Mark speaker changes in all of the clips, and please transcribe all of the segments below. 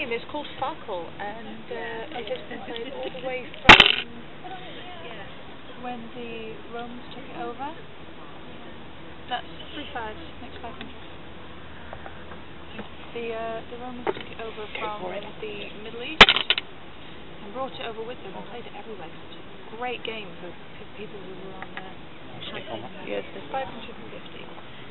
Speaker 1: game is called Farkle, and it has been played all the way from when the Romans took it over. That's 3-5, next 500. The Romans took it over from the Middle East and brought it over with them and played it everywhere. It's a great game for people who were on there. Yes, it's 550.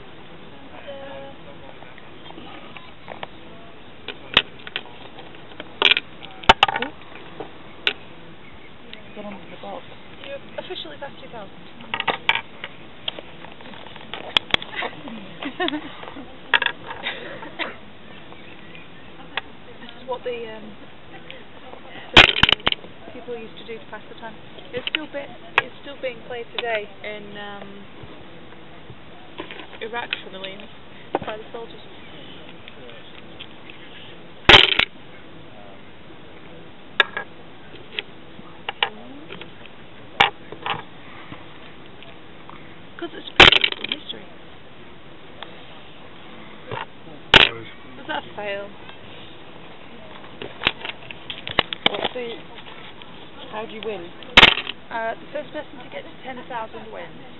Speaker 2: Get onto the box.
Speaker 1: You're officially past 2,000. This is what the people used to do to pass the time. It's still being played today in Iraq, funnily enough, by the soldiers. Because it's beautiful history. Was that a fail?
Speaker 2: How do you win?
Speaker 1: The first person to get to 10,000 wins.